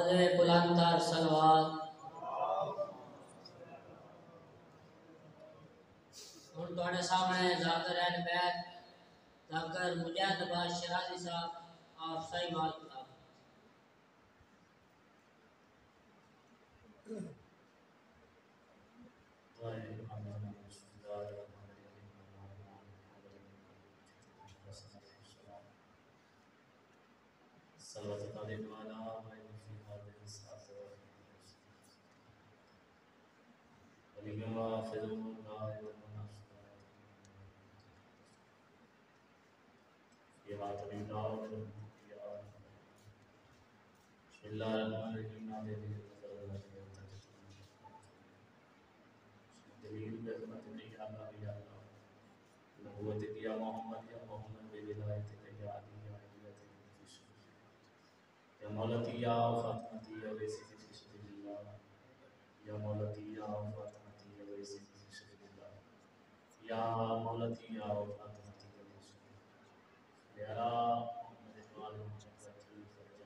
آواز بلند تر سلوات ہوں تھوڑے سامنے ذاکر اہل بیت ذاکر مجاہد عباس شرازی صاحب آپ صحیح مال کتاب صلوات علیہ وعلیہ فی هذه الساعة ولیم وافظ قائد ونصر فی حاتم اللہ بسم اللہ الرحمن الرحیم نادے دلیل بحمت یا اللہ یا اللہ نبوت یا محمد بولایت یا علی یا علیت یا مولتی یا فاطمتی یا ویسی فی سبیل اللہ یا مولتی یا فاطمتی یا ویسی فی سبیل اللہ یا مولتی یا فاطمتی یا ویسی یا محمد وآل محمد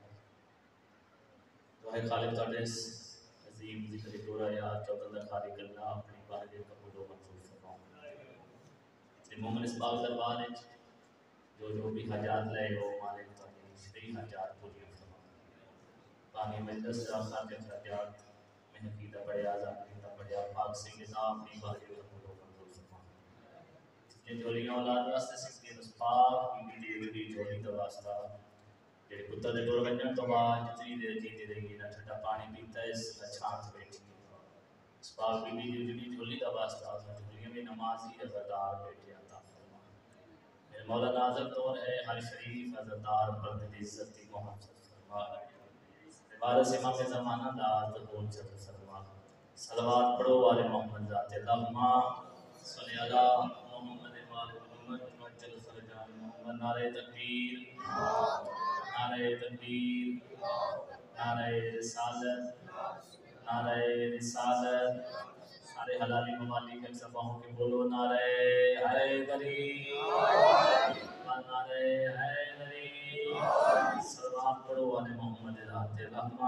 دعائے خالق تاڑیس عظیم ذکر دورہ یا چودہ خالق اللہ اپنی بارگاہ قبول و منظور فرمائے مومن اس پاک دربار جو بھی حاجات لے ہو مالک تاکہ شریع حاجات پوری پانی مجلس سے آخر کے حاجات محقیدہ بڑے آزاد کیتا بڑے پاک سے کتاب اپنی بارگاہ قبول و منظور فرمائے جن جولیاں اولاد واسطے سکتی اس پاک کی دیوی جولی کا واسطہ جڑے کتا دے ڈور بننے تو بعد جتنی دیر جیتی رہے گی نہ ٹھنڈا پانی پیتا ہے اس کا چھانت بیٹھی اس پاک بی بی جڑی جھولی کا واسطہ آتا جھولیاں میں نمازی عزادار بیٹھے عطا فرما میرے مولا ناظر طور ہے ہر شریف عزادار پرد عزتی محمد فرما عبارت امام زمانہ دار تقول چل فرما صلوات پڑھو والے محمد ذات اللہم صلی اللہ محمد والے محمد مجل فرجان محمد نعرہ تکبیر نعرہ تکبیر نعرہ رسالت نعرہ رسالت سارے حلالی ممالک کے سباہوں کے بولو نعرہ حیدری نعرہ حیدری صلوات پڑھو والے محمد ذات اللہم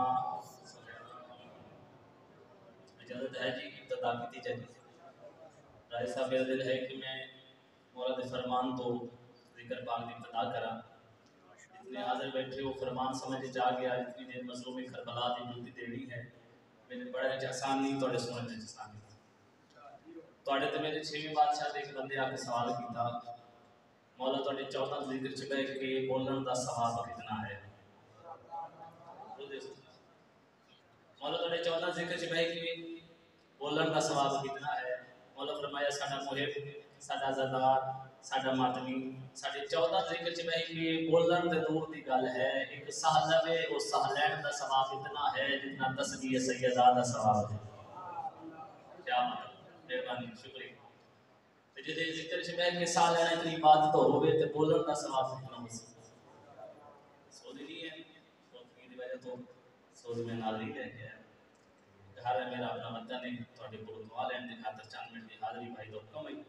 اجازت ہے جی ابتدا کی تھی چاہیے رائے صاحب میرا دل ہے کہ میں مورد فرمان تو ذکر پاک کی ابتدا کرا جتنے حاضر بیٹھے وہ فرمان سمجھ جا گیا جتنی دیر مظلوم کربلا دی جلدی دینی ہے میرے بڑے وچ آسان نہیں توڑے سمجھنے وچ آسان نہیں توڑے تے میرے 6ویں بادشاہ دے ایک بندے آ کے سوال کیتا مولا توڑے 14 ذکر چ بیٹھ کے بولن دا ثواب کتنا ہے مولا توڑے 14 ذکر چ بیٹھ کے بولن دا ثواب کتنا ہے مولا فرمایا ساڈا محب ساڈا زادار ساڈا ماتمی ساڈے 14 ذکر چ بیٹھ کے بولن تے دور دی گل ہے ایک سہل ہے او سہلین دا ثواب اتنا ہے جتنا تسبیح سیدہ دا ثواب ہے کیا مطلب مہربانی شکریہ تے جے ذکر چ بیٹھ کے سہلین اتنی عبادت ہوے تے بولن دا ثواب کتنا ہو سکتا سود نہیں ہے سود کی وجہ تو سود میں نال نہیں رہ گیا گھر ہے میرا اپنا بندہ نہیں تھوڑے کو دعا لین دی خاطر چند منٹ دی حاضری بھائی تو کم ہے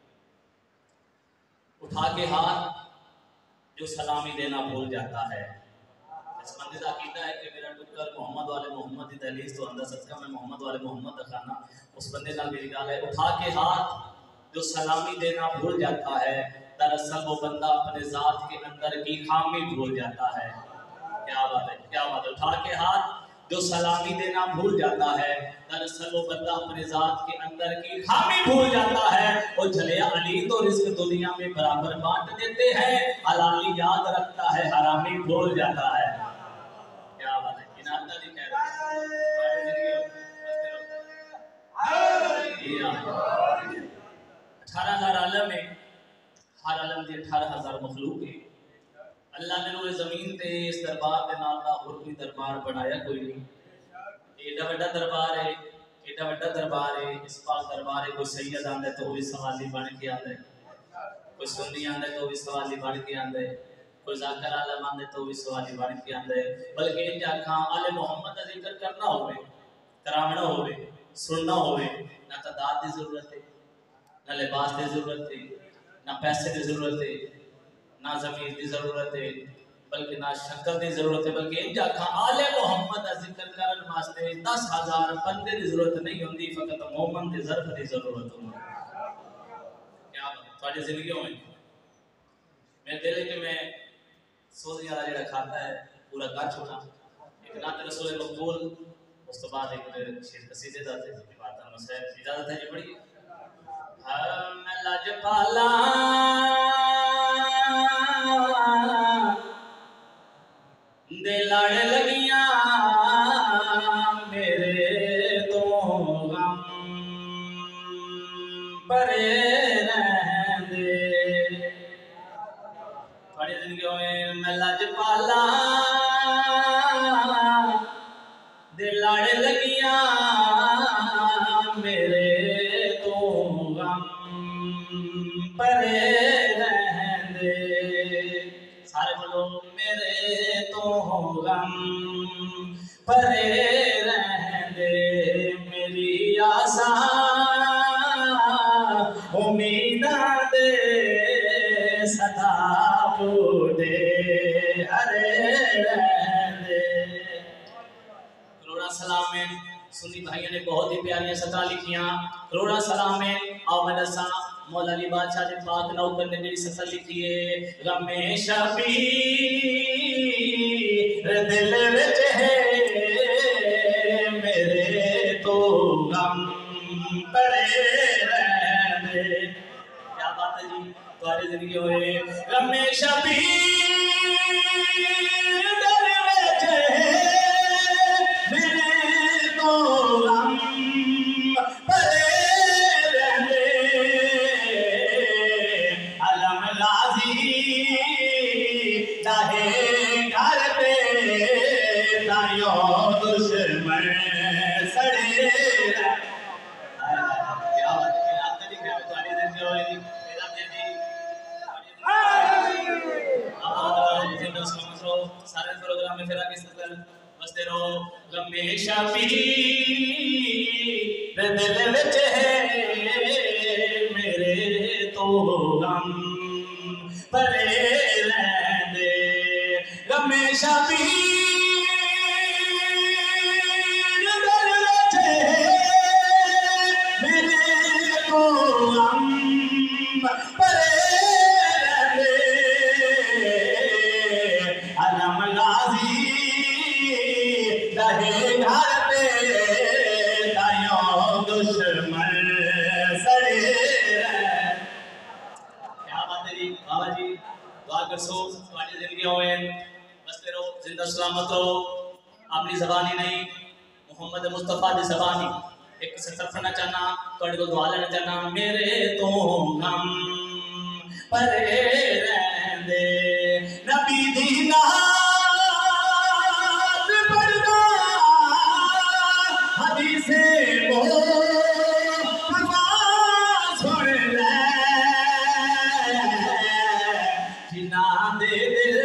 اٹھا کے ہاتھ جو سلامی دینا بھول جاتا ہے اس بندے کا عقیدہ ہے کہ میرا ٹکر محمد والے محمد کی دہلیز تو اندر صدقہ میں محمد والے محمد کا کھانا اس بندے کا میری گال ہے اٹھا کے ہاتھ جو سلامی دینا بھول جاتا ہے دراصل وہ بندہ اپنے ذات کے اندر کی خامی بھول جاتا ہے کیا بات ہے کیا بات ہے اٹھا کے ہاتھ جو سلامی دینا بھول جاتا ہے دراصل وہ بندہ اپنے ذات کے اندر کی خامی بھول جاتا ہے وہ جھلے علی تو رزق دنیا میں برابر بانٹ دیتے ہیں حلالی یاد رکھتا ہے حرامی بھول جاتا ہے کیا بات ہے انعامدہ نہیں کہہ رہے 18,000 عالم ہے ہر عالم دی 18,000 مخلوق ہے اللہ نے روئے زمین تے اس دربار دے نال دا اور کوئی دربار بنایا کوئی نہیں ایڈا بڑا دربار ہے ایڈا بڑا دربار ہے اس پاک دربار ہے کوئی سید آندا ہے تو وہ سوالی بن کے آندا ہے کوئی سنی آندا ہے تو وہ سوالی بن کے آندا ہے کوئی ذاکر عالم آندا ہے تو وہ سوالی بن کے آندا ہے بلکہ ان جاکھاں آل محمد دا ذکر کرنا ہوے کراونا ہوے سننا ہوے نہ تعداد دی ضرورت ہے نہ لباس دی ضرورت ہے نہ پیسے دی ضرورت ہے نہ ضمیر دی ضرورت ہے بلکہ نہ شکل دی ضرورت ہے بلکہ ان جاکھاں آل محمد دا ذکر کرن واسطے 10,000 بندے دی ضرورت نہیں ہوندی، فقط مومن دی ظرف دی ضرورت ہوندی۔ کیا تھوڑی زندگی ہوئی میرے دل ہے کہ میں سوزی والا جڑا کھاتا ہے پورا کر چکا، ایک نعت رسول مقبول، اس تو بعد ایک شعر قصیدے دا تے بات مسائل اجازت ہے جی پڑھی میں لج پالا دے لڑ لگیاں میرے تو غم پرے رہندے بڑی زندگی ہوئے میں لج پالا دے لڑ لگیاں میرے تو غم پرے رہندے سارے بولو میرے تو غم پرے رہندے میری آساں امیداں دے صدا بوڑے ہرے رہندے کروڑا سلام میں سنی بھائیوں نے بہت ہی پیاریاں سطرہ لکھیاں کروڑا سلام میں آؤ میں دساں مولا علی بادشاہ نے پاک نوکر نے میری سطر لکھی ہے غم شبیر دل وچ ہے میرے تو غم پرے رہندے کیا بات ہے جی تمہاری زندگی ہوئے غم شبیر دل وچ ہے میرے تو غم پرے رہندے علم غازی داہے گھر پہ تائیوں دشمن سڑے کیا بات ہے آپ نے لکھا ہے تمہاری زندگی ہوئے جی میرا جی سارے پروگرام میں پھرا کے سکل بستے رہو غم شبیر دل وچ ہے میرے تو غم پرے رہندے غم شبیر دل وچ ہے میرے تو غم پرے رہندے علم غازی دہے گھر پہ تائیوں دشمن سڑے کیا بات ہے جی بابا جی دعا کرسو تمہاری زندگی ہوئے بستے رہو زندہ سلامت رہو اپنی زبانی نہیں محمد مصطفیٰ دی زبانی ایک سطر پڑھنا چاہنا تھوڑے کو دعا لینا چاہنا میرے تو غم پرے رہندے نبی دی ناز پڑھنا حدیث مصطفیٰ سن لے جنہاں دے دل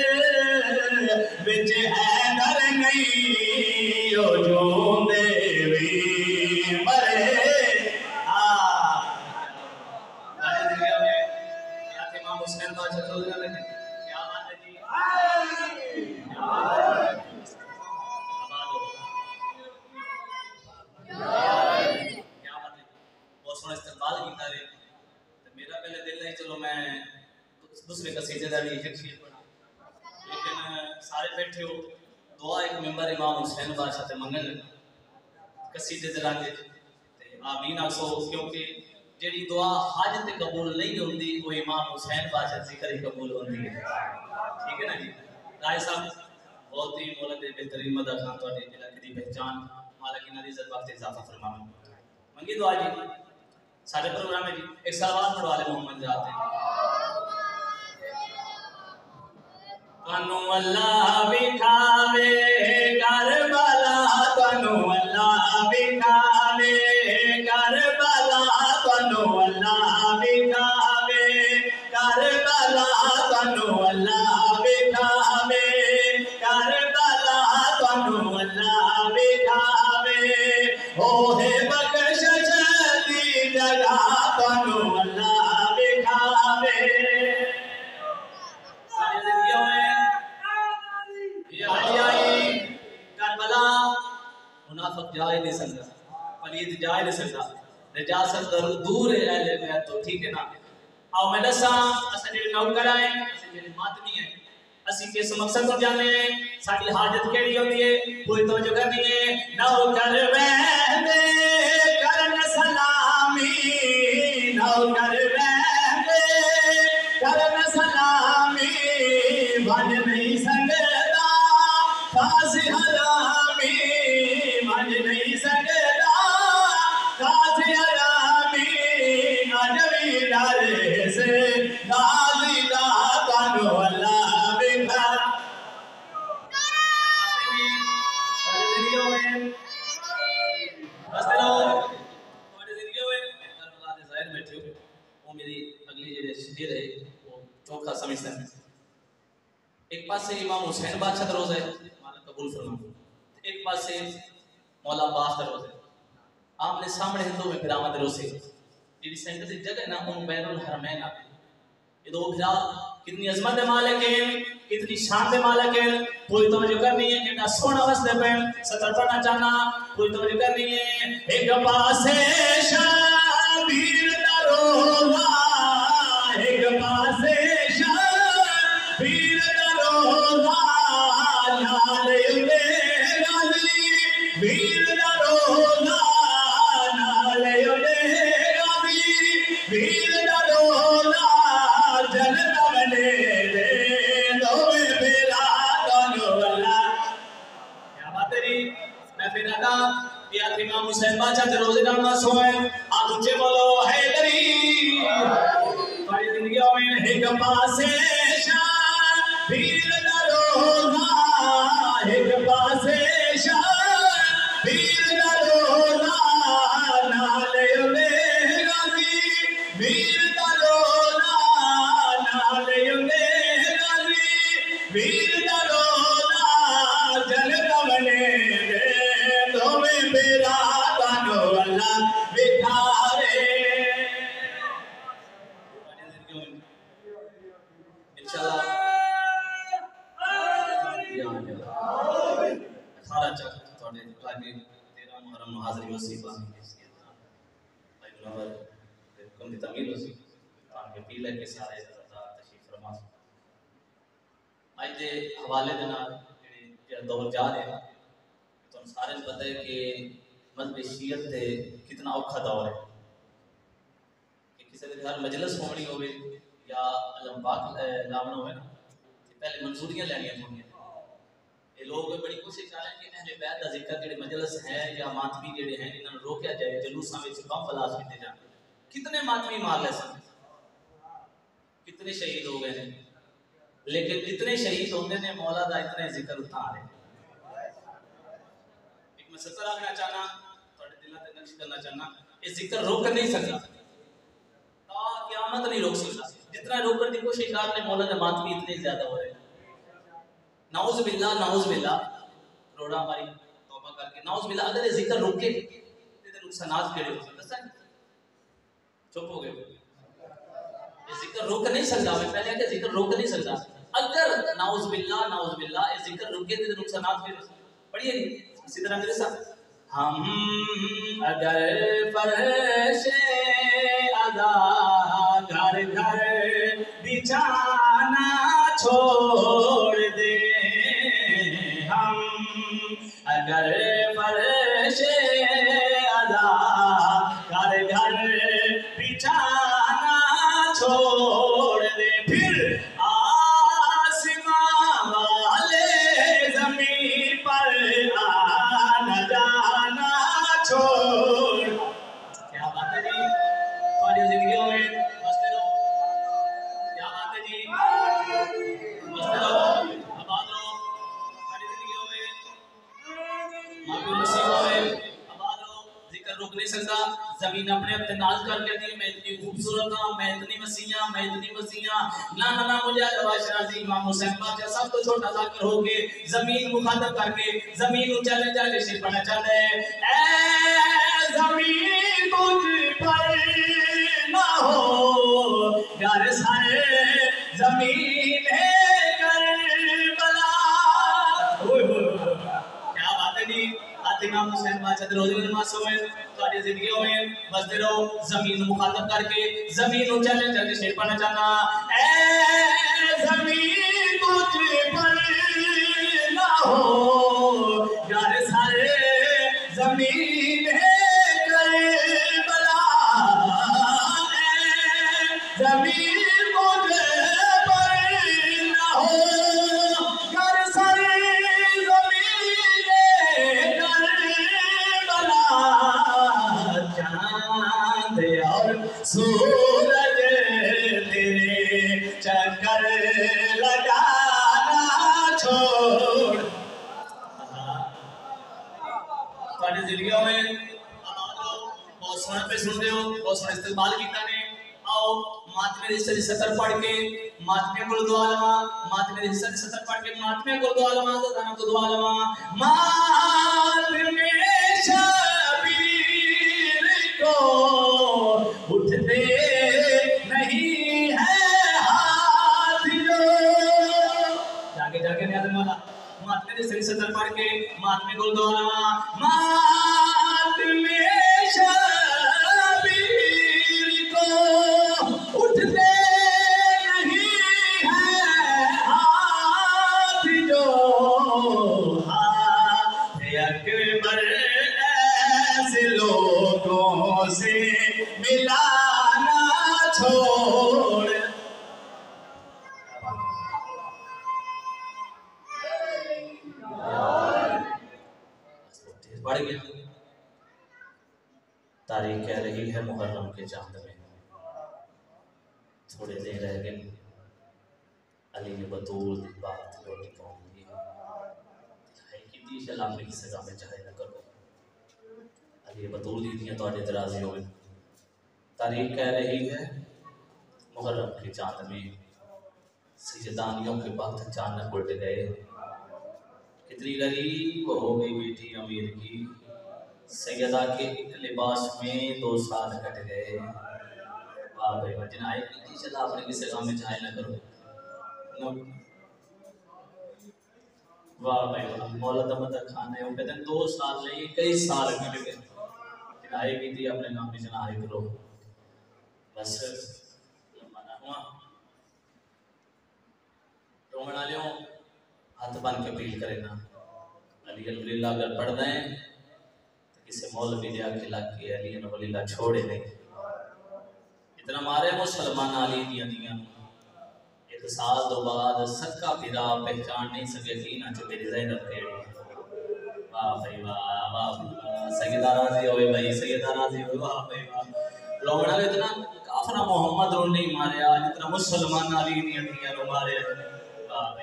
وچ حیدر نہیں او جوندے وی مرے امام حسین بادشاہ تو کیا بات ہے جی کیا بات ہے بہت سونا استقبال کیتا ہے میرا پہلے دل نہیں چلو میں دوسرے قصیدے دا بھی ایک شعر پڑھا لیکن سارے بیٹھے ہو دعا ایک ممبر امام حسین بادشاہ تے منگن قصیدے دلانے آمین آسو کیونکہ جیڑی دعا حج تے قبول نہیں ہوندی وہ امام حسین بادشاہ ذکر ہی قبول ہوندی ہے ٹھیک ہے نا جی رائے صاحب بہت ہی مولد بہترین مدد خان تو علاقے کی پہچان مالک کی عزت وقت اضافہ فرمانا منگی دعا جی سارے پروگرام میں جی ایک سلوات پڑھوا لے محمد جاتے ہیں تانو اللہ بٹھاوے کربلا تانو اللہ بٹھاوے کربلا تانو اللہ بٹھاوے کربلا تانو اللہ بٹھاوے کربلا تانو اللہ بٹھاوے اوہ بخشش دی جگہ تانو اللہ بٹھاوے کربلا منافق جا ہی نہیں سکتا، پلید جا ہی نہیں سکتا، نجاست دور ہے اہل بیت تو، ٹھیک ہے نا؟ آؤ میں دساں اساں جڑے نوکر آئے اساں جڑے ماتمی ہیں اسی کس مقصد کو جانے ہیں، ساری حاجت کیڑی ہوتی ہے، کوئی توجہ کرنی ہے، نوکر وحدے کرن سلامی، نوکر وحدے کرن سلامی، بن نہیں سکتا قاضی حرامی، بن نہیں سکتا قاضی حرامی، اجوی ڈر سے قاضی دا تانو اللہ بکھا ایک پاس سے امام حسین بادشاہ کا روز ہے، مالا قبول فرما، ایک پاس سے مولا عباس کا روز ہے، آپ نے سامنے ہندو میں پھر آمد روز ہے، جیڑی سینٹر سے جگہ نا ان بین الحرمین آتے ہیں، یہ دو بھرا کتنی عظمت دے مالک ہیں، کتنی شان دے مالک ہیں، کوئی توجہ کرنی ہے کہ سونا وستے پہن سطر پڑھنا چاہنا، کوئی توجہ کرنی ہے، ایک پاسے شبیر دا روزہ، ایک پاسے شبیر دا روزہ، نال اندے غازی بیر دا روزہ، نال اندے غازی بیر دا روزہ، جنت بنے دے دوے میرا تانو اللہ۔ کیا بات ہے جی؟ میں پھر آتا یہ آتی امام حسین بادشاہ کے روزے ڈالنا سوئے آپ اچھے بولو حیدری، بڑی زندگیوں میں ایک پاسے شبیر دا روزہ، ایک پاسے شبیر دا روزہ، نال اندے غازی بیر دا روزہ، نال اندے غازی بیر دا روزہ، جنت بنے دے دوویں میرا تانو اللہ بکھارے۔ انشاءاللہ 18 چک تھوڑے لاگے 13 محرم حاضری وسیع پانی اس کے بھائی منور حکم دی تعمیل ہوسی تاکہ اپیل ہے کہ سارے تشریف فرما آج دے حوالے دے نال جڑے دور جا رہے ہیں تو سارے پتہ ہے کہ مذہب شیعت تے کتنا اوکھا دور ہے کہ کسی دے گھر مجلس ہونی ہوئے یا علم پاک لاونا ہوئے نا پہلے منظوریاں لینیاں ہونی ہیں، یہ لوگ بڑی کوشش کر رہے ہیں کہ اہل بیت دا ذکر جڑے مجلس ہیں یا ماتمی جڑے ہیں انہاں نوں روکیا جائے، جلوساں وچ کم فلاس کیتے جان، کتنے ماتمی مار لے سن، کتنے شہید ہو گئے ہیں، لیکن جتنے شہید ہوندے نے مولا دا اتنے ذکر اتارے۔ ایک میں سطر آگنا چاہنا تھوڑے دلوں تے نقش کرنا چاہنا، یہ ذکر روک نہیں سکتا تا قیامت نہیں روک سکتا، جتنا روکنے کی کوشش کر لے مولا دے ماتمی اتنے زیادہ ہو رہے ہیں۔ نعوذ باللہ روڑا ہماری توبہ کر کے نعوذ باللہ اگر یہ ذکر روکے تو نقصانات کیڑے ہو سکتے ہیں، چپ ہو گئے، یہ ذکر روک نہیں سکتا، میں پہلے کہ ذکر روک نہیں سکتا، اگر نعوذ باللہ یہ ذکر روکے تو نقصانات کیڑے ہو سکتے ہیں۔ پڑھیے اسی طرح میرے ساتھ، ہم اگر فرش ادا گھر گھر بچھانا چھوڑ دے، ہم اگر فرش ادا گھر گھر بچھانا چھوڑ دے، پھر آسمان والے زمین پر آنا جانا چھوڑ۔ کیا بات ہے جی؟ تمہاری زندگیوں میں بستے رہو، کیا بات ہے جی؟ بستے رہو، آباد رہو، تمہاری زندگیوں میں معافی نصیبوں میں آباد رہو، ذکر روک نہیں سکتا، زمین اپنے اپنے ناز کر کے دی، میں اتنی خوبصورت ہوں، میں اتنی وسیع ہوں، میں اتنی وسیع ہوں، نا مجھے عباس شرازی امام حسین بادشاہ سب تو چھوٹا ذاکر ہو کے زمین مخاطب کر کے زمین اچھالے چاہے شیر پڑھنا چاہتا ہے، اے زمین تجھ پر نہ ہو یار سارے زمین ہے کربلا۔ کیا بات ہے جی؟ آتے امام حسین بادشاہ دے روزے نماز ہوئے تواڈی زندگیوں میں بستے رہو زمین مخاطب کر کے زمین نو چلے چلے شیر پڑھنا چاہنا اے زمین تجھ پر نہ ہو یار سارے زمین ہے کربلا اے زمین تجھ پر نہ ہو یار سارے زمین ہے کربلا چاند اور سورج تیرے چکر لگانا چھوڑ تواڈی زندگیوں میں بہت سونا پہ سن رہے ہو بہت سونا استقبال کیتا نے آؤ ماتمے حصے دی سطر پڑھ کے ماتمے کو دعا لواں ماتمے حصے دی سطر پڑھ کے ماتمے کو دعا لواں دانا کو دعا لواں ماتمے شبیر کو اٹھتے نہیں ہے ہاتھ جو جاگے نیاز مولا ماتمے دی سری سطر پڑھ کے ماتمے کو دعا لواں ماتمے شبیر کو اٹھتے نہیں ہے ہاتھ جو ہاتھ اکبر ایسے لوگوں سے ملانا چھوڑ بڑھ گیا تاریخ کہہ رہی ہے محرم کے چاند میں تھوڑے دن رہ گئے علی بطول دی بات لوٹی پاؤں گی ہے کی دی چل آپ نے کسی کا میں چاہے نہ کرو علی بطول دی دیاں تو آجے درازی ہوئے تاریخ کہہ رہی ہے محرم کے چاند میں سجدانیوں کے بعد اچانک الٹ گئے کتنی غریب ہو گئی بیٹی امیر کی سیدہ کے ایک لباس میں 2 سال کٹ گئے واہ بھائی واہ جنائے کی چلا آپ نے کسی کام میں چاہے نہ کرو واہ بھائی واہ مولا دمدر خان ہے وہ کہتے ہیں 2 سال نہیں کئی سال کٹ گئے جنائے کی تھی اپنے کام میں جنائے کرو بس لمبا نہ ہوا رومنا لیوں ہاتھ بن کے اپیل کرے نا علی الولیلہ اگر پڑھ دیں تو کسی مولوی دیا کھلا کے علی الولیلہ چھوڑے نہیں اتنا مارے مسلمان علی دیا دیا 1 سال دو بعد سکا پھرا پہچان نہیں سکے کینا جو میری زینب کھیڑی واہ بھائی واہ واہ سیدہ راضی ہوئے بھائی سیدہ راضی ہوئے واہ بھائی واہ رومنا لے اتنا کافرہ محمد رو نہیں مارے آج اتنا مسلمان علی دیا دیا رو مارے واہ بھائی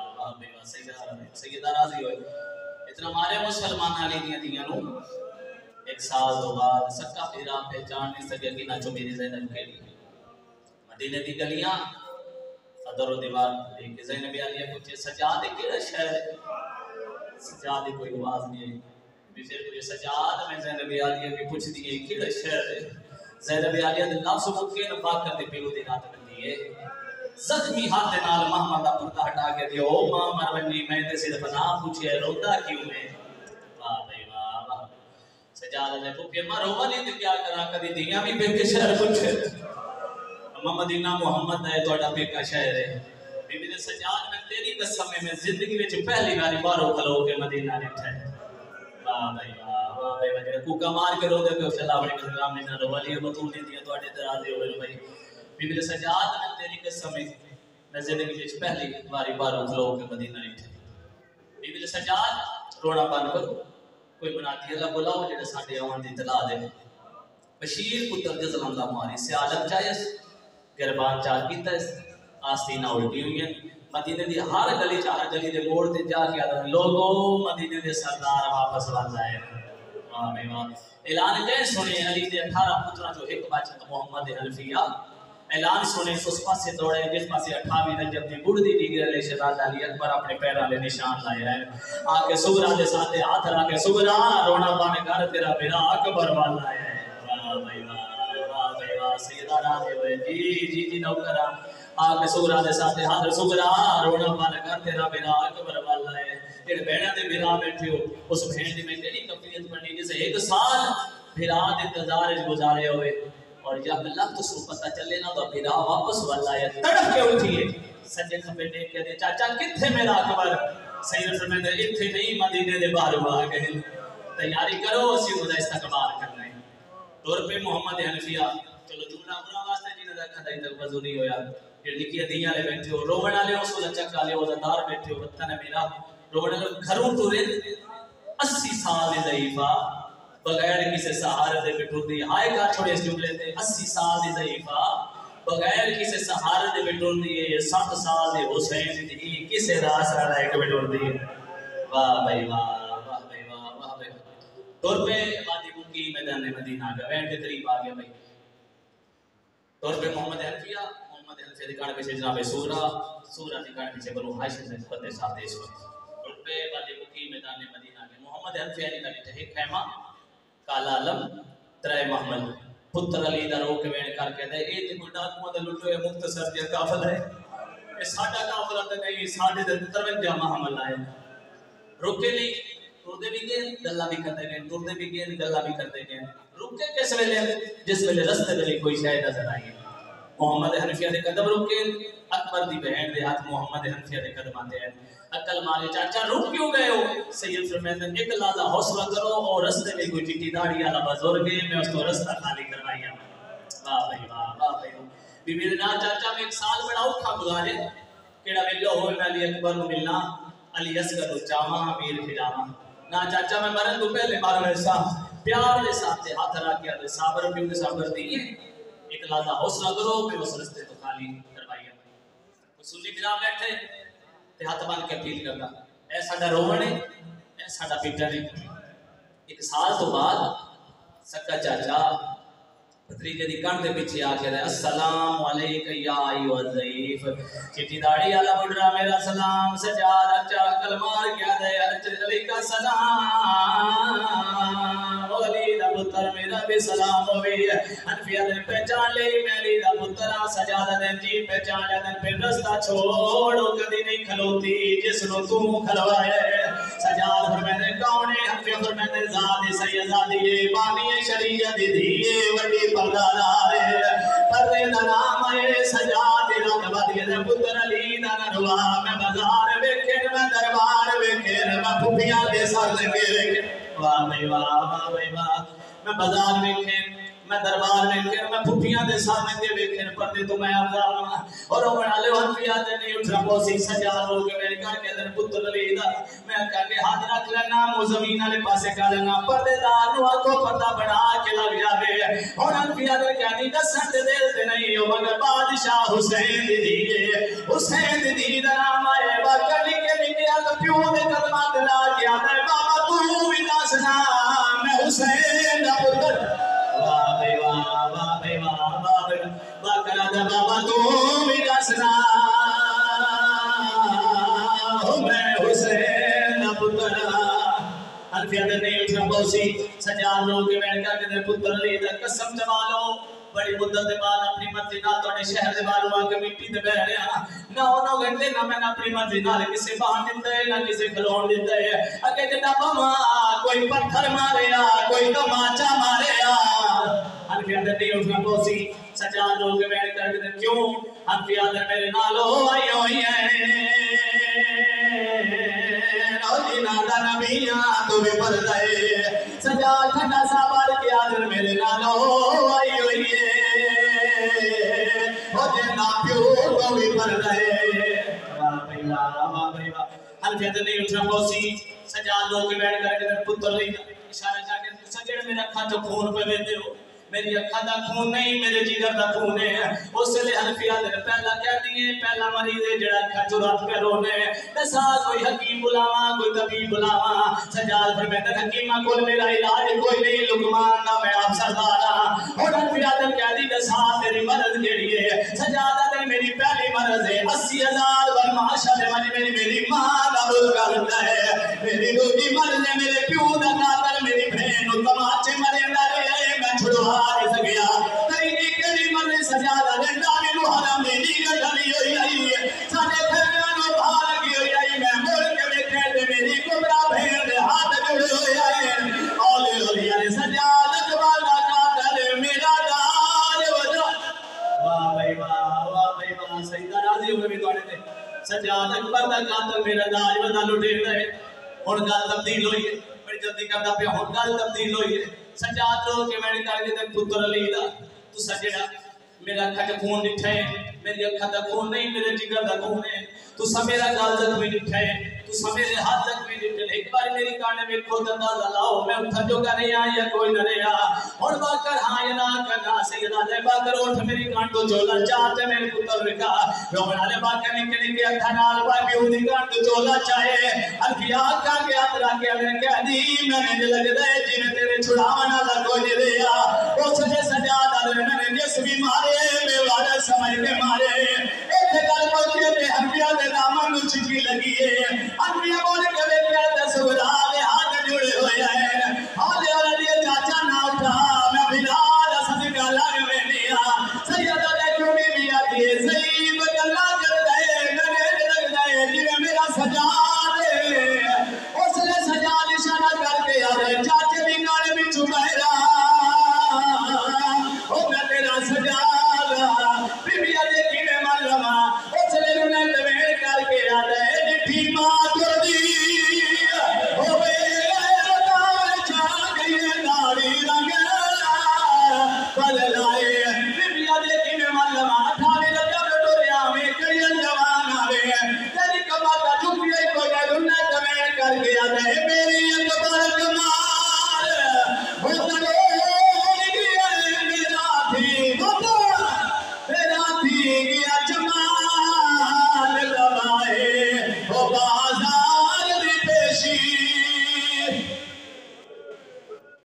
سیدہ راضی ہوئے اتنا مارے مسلمان علی دیا دیا نو 1 سال دو بعد سکا پھیرا پہچان نہیں سکے کہ نہ چو میری زینب کھیڑی مدینے دی گلیاں صدر و دیوار دیکھ زینب علیہ کچھ سجاد کیڑا شہر ہے سجاد کوئی آواز نہیں ہے بیچے کوئی سجاد میں زینب علیہ کی پوچھ دیئے کیڑا شہر ہے زینب علیہ دے لفظ مکے نبا کر دے پیلو دی رات میں دیئے زخمی ہاتھ نال محمد پردہ ہٹا کے دیو ماں مرونی میں تے صرف نام پوچھے روتا کیوں میں واہ بھائی واہ واہ سجادہ نے پوکے مرو والی تے کیا کرا کدی دیاں بھی بے کے شہر پوچھے مدینہ محمد ہے توڑا بے کا شہر ہے بی بی نے سجاد میں تیری قسم میں زندگی میں پہلی باری بارو کھلو کے مدینہ نے ٹھے واہ بھائی واہ بھائی وجہ کوکا مار کے رو دے پہ چلا بڑے کلام نے نہ رو والی بطول نے دیا توڑے درازے ہوئے بھائی بی بی سجاد میں تیری قسم میں زندگی میں پہلی باری بارو کھلو کے مدینہ نے ٹھے بی بی سجاد رونا بند کرو کوئی مناتی اللہ بلاؤ جڑے ساڈے آون دی اطلاع دے بشیر پتر جزلم دا ماری سے عالم چاہیس گربان چال کیتا ہے آستینہ الٹی ہوئی ہیں مدینے دی ہر گلی چاہر گلی دے موڑ تے جا کے آدھا لوگوں مدینے دے سردار واپس بن جائے واہ بے واہ اعلان دے سنے علی دے 18 پترہ جو ایک بچہ محمد حنفیہ اعلان سنے اس پاسے دوڑے جس پاسے 28 رجب دی بڑھ دی ڈگری علیہ شہزادہ علی اکبر اپنے پیرا لے نشان لائے ہیں آکے سغرا دے ساتھے ہاتھ را کے سغرا رونا پانے گھر تیرا میرا اکبر والا ہے واہ بھائی واہ سیدہ راضی ہوئے جی نوکرہ آکے سغرا دے ساتھے ہاتھ سغرا رونا پانے گھر تیرا میرا اکبر والا ہے جڑے بہناں دے بھرا بیٹھے ہو اس بہن دی میں کیڑی کفیت پڑھنی جسے 1 سال بھرا دے انتظار وچ گزارے ہوئے اور جب لفظ سو پتہ چلے نا تو بھرا واپس والا ہے تڑپ کے اٹھیے سجے کھبے ٹیک کے دے چاچا کتھے میرا خبر سید فرماتے ہیں ایتھے نہیں مدینے دے باہر آ گئے تیاری کرو اسی خدا استقبال کرنا ہے طور پہ محمد حنفیہ چلو جملہ برا واسطے جی نہ رکھا تک وضو نہیں ہویا پھر لکھی دیاں والے بیٹھے ہو روون والے اس وقت چک والے وزادار بیٹھے ہو وطن ہے میرا روون والے گھروں ٹرے 80 سال ضعیفہ بغیر کسی سہارے دے بٹھوندی ہائے کا چھوڑے اس جملے تے 80 سال دی ضعیفہ بغیر کسی سہارے دے بٹھوندی ہے 60 سال دے حسین دی کسے راس رہا ہے کہ بٹھوندی ہے واہ بھائی واہ واہ بھائی واہ واہ بھائی طور پہ وادی مکی میدان مدینہ کا وین کے قریب آ گیا بھائی طور پہ محمد حنفیہ دی کان پیچھے جناب سورہ دی کان پیچھے بنو ہاشم نے فتح صاحب دے اس وقت طور پہ وادی مکی میدان مدینہ کے محمد حنفیہ دی کان تے خیمہ کالا علم ترے محمل پتر علی دا رو کے وین کر کے دے اے تے کوئی ڈاکو دا لٹو ہے مختصر دی قافلہ ہے اے ساڈا قافلہ تے نہیں ساڈے تے 53 محمل آئے رکے نہیں ٹردے بھی گئے گلا بھی کرتے گئے ٹردے بھی گئے گلا بھی کرتے گئے رکے کس ویلے جس ویلے رستے دے کوئی شے نظر آئی محمد حنفیہ دے قدم رکے اکبر دی بہن دے ہاتھ محمد حنفیہ دے قدم آتے ہیں عقل مارے چاچا رک کیوں گئے ہو سید فرماتے ہیں ایک لحظہ حوصلہ کرو اور رستے میں کوئی چٹی داڑھی والا بزرگ ہے میں اس کو رستہ خالی کروایا واہ بھائی واہ واہ بھائی بی بی نا چاچا میں 1 سال بڑا اوکھا گزارے کیڑا ویلو ہوئے میں علی اکبر نو ملنا علی اصغر نو چاواں امیر کھلاواں نا چاچا میں مرن تو پہلے مارو ایسا پیار دے ساتھ ہاتھ رکھ کے دے صبر کیوں دے صبر دیے ایک لحظہ حوصلہ کرو میں اس رستے تو خالی کروایا اصولی بنا بیٹھے تے ہاتھ باندھ کے اپیل کرتا اے ساڈا روون ہے اے ساڈا پیٹر ہے 1 سال تو بعد سکا چاچا بھتریجے دی کان دے پیچھے آ کے السلام علیک یا ایھا الضیف چٹی داڑھی والا بڈرا میرا سلام سجاد اچا کلمار کیا دے علیک السلام علی دا پتر میرا بھی سلام ہوئی حنفیہ نے پہچان لئی میں علی دا پتر سجاد نے جی پہچان لیا پھر رستہ چھوڑو کدی نہیں کھلوتی جس نو تو کھلوایا سجاد فرماتے کون ہے حنفیہ فرماتے ذات سیدادی بانی شریعت دی وڈی پردادار پردے دا نام ہے سجاد رات بدی دے پتر علی دا نروا میں بازار ویکھن میں دربار ویکھن میں پھپھیاں دے سر لگے واہ بھائی واہ میں بازار ویکھن میں دربار ویکھن میں پھپھیاں دے سامنے دے ویکھن پردے تو میں آزاد اور بنا لے حنفیہ تے نہیں اٹھا پوسی سجاد ہو کے میرے گھر کے اندر پتر علی دا میں کہا کہ ہاتھ رکھ لینا مو زمین والے پاسے کر لینا پردے دار نو آکو پردہ بنا کے لگ جاوے اور حنفیہ دے کہنی دسن دے دے نہیں ہو مگر بادشاہ حسین دی دا نام آئے باقی لکھے لکھے آتا پیوں دے قدمات لا کے آتا ہے بابا تو بھی داسنا میں حسین دا پتر واہ بھائی واہ باقرہ دا بابا تو بھی داسنا میں حسین دا پتر حنفیہ دے نہیں اٹھا پوسی سجاد لوگ کے بیٹھ کر کے پتر علی دا قسم چبا لو بڑی مدت دے بعد اپنی مرضی نال تواڈے شہر دے باہر آ کے مٹی تے بیٹھ رہا 9 گھنٹے نہ میں اپنی مرضی نال کسے باہر دتا ہے نہ کسے کھلون دتا ہے اگے جڑا بما کوئی پتھر ماریا کوئی تماچا ماریا حنفیہ دے نہیں اٹھا پوسی سجاد لوگ کے بیٹھ کر کے کیوں حنفیہ دے میرے نال آئی ہوئی ہے نادا نبیاں تو بھی پڑھ رہے سجاد ٹھنڈا سا بار کے آدر میرے نالو آئی ہوئی ہے اور جنا پیو تو بھی پڑھ رہے واہ بھائی واہ حنفیہ تے نہیں اٹھا پوسی سجاد لوگ بیٹھ کر کے پتر لئی اشارہ کر کے سجڑ میرا اکھاں چوں خون پہ ویندے ہو میری اکھاں دا خون نہیں میرے جگر دا خون ہے اس لئے حنفیہ دے پہلا کہتی ہے پہلا مریض ہے جڑا اکھاں چوں رات پہ رونے دسا کوئی حکیم بلاواں کوئی طبیب بلاواں سجاد فرماتے ہیں حکیماں کول میرا علاج کوئی نہیں لقمان دا میں آپ سردار ہاں اور حنفیہ دے کہتی دسا تیری مرض جیڑی ہے سجاد دے میری پہلی مرض ہے 80,000 بر معاشہ دے میری ماں دا بزرگ ہوتا ہے میری روٹی مرض ہے میرے پیو دا قاتل میری بہن تماچے مرے میں چھڑوا نہیں سکیا تیری کری من سجادہ دے ڈالی نو حرم دی گھڑی ہوئی آئی ساڈے گھر نو بھار کی ہوئی آئی میں مڑ کے ویکھے تے میری سجاد اکبر دا قاتل میرا داج ودا لٹے رہے ہن گل تبدیل ہوئی ہے بڑی جلدی کردا پیا ہن گل تبدیل ہوئی ہے سجاد رو کے میں کر کے تے پتر علی دا تو سجڑا میرا اکھا تے خون ڈٹھا ہے میری اکھا دا خون نہیں میرے جگر دا خون ہے تو سب میرا گال زخمی ڈٹھا ہے تو سب میرے ہاتھ زخمی ڈٹھا ہے ایک بار میری کانے میں کھوتا اندازہ لاؤ میں اٹھا جو گا نہیں آیا کوئی نہ رہا اور باکر ہاں یا نا کرنا سیدہ لے باکر اٹھ میری کان تو چولا چاہتے میرے پتر رکھا رومنا لے باکر نکلے کے اکھا نال پائی بیہودی کان تو چولا چاہے الفیا کا کے اترا کے میں کہہ دی میں نے لگ دے جی میں تیرے چھڑاونا لگو جی دیا وہ سجے سجاد آدھے میں نے جس بھی مارے میں وعدہ سمجھ کے مارے ایک گل پہنچے تے انبیاء دے دامن نو چکی لگی ہے انبیاء بول کے ویکھیا تے سغرا دے ہاتھ جڑے ہوئے ہیں